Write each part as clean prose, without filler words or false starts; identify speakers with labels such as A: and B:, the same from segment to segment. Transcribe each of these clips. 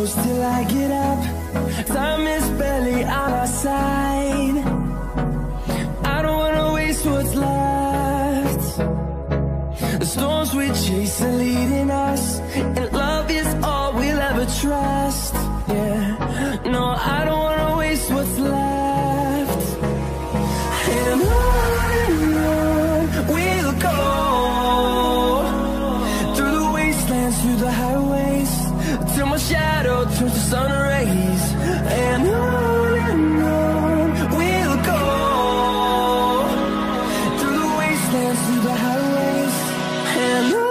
A: close till I get up. Time is barely on our side. I don't wanna waste what's left. The storms we chase are leading us, and love is all we'll ever trust. Yeah, no, I don't wanna waste what's left. And on we'll go, through the wastelands, through the highways, till my shadow turns to sun rays. And on we'll go, through the wastelands, through the highways, and on we'll go.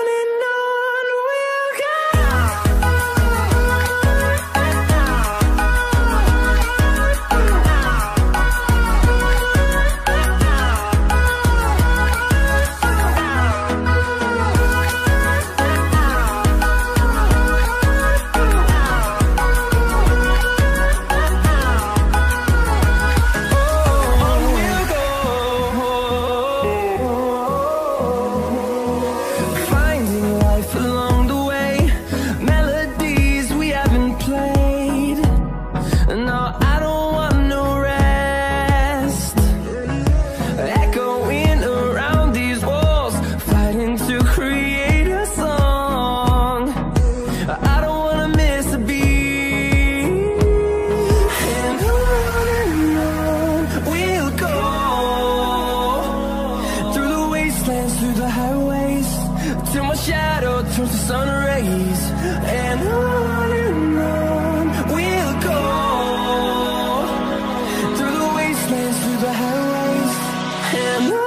A: Through the highways, till my shadow turns to sun rays. And on we'll go, through the wastelands, through the highways, and on we'll go.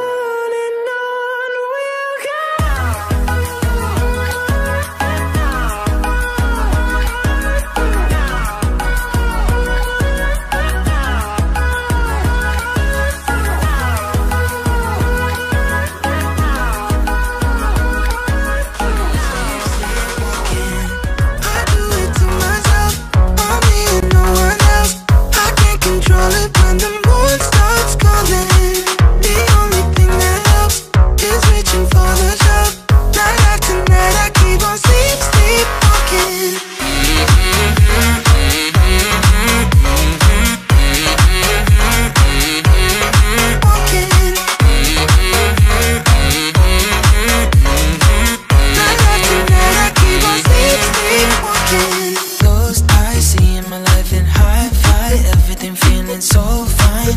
B: So fine,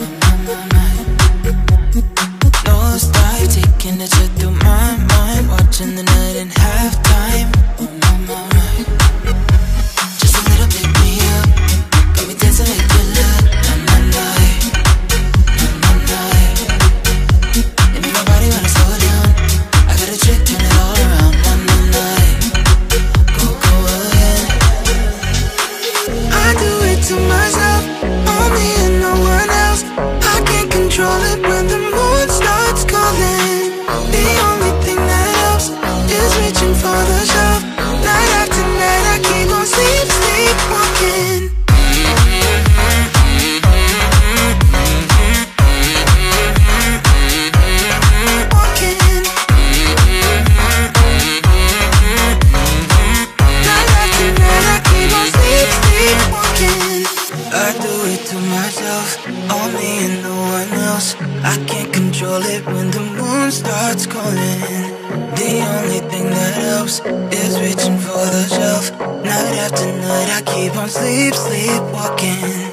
B: nose dive, taking a trip through my mind, watching the night in halftime. Just a little bit me up, got me dancing like Thriller. And make my body wanna slow down. I got a trick, turn it all around. Go ahead. I do it to myself, me and no one else. I can't control it when the moon starts calling. The only thing that helps is reaching for the shelf. Night after night I keep on sleepwalking. Night after night I keep on sleepwalking. I do it to myself, all me and no one else. I can't control it when the moon starts calling. The only thing that helps is reaching for the shelf. Night after night I keep on sleepwalking.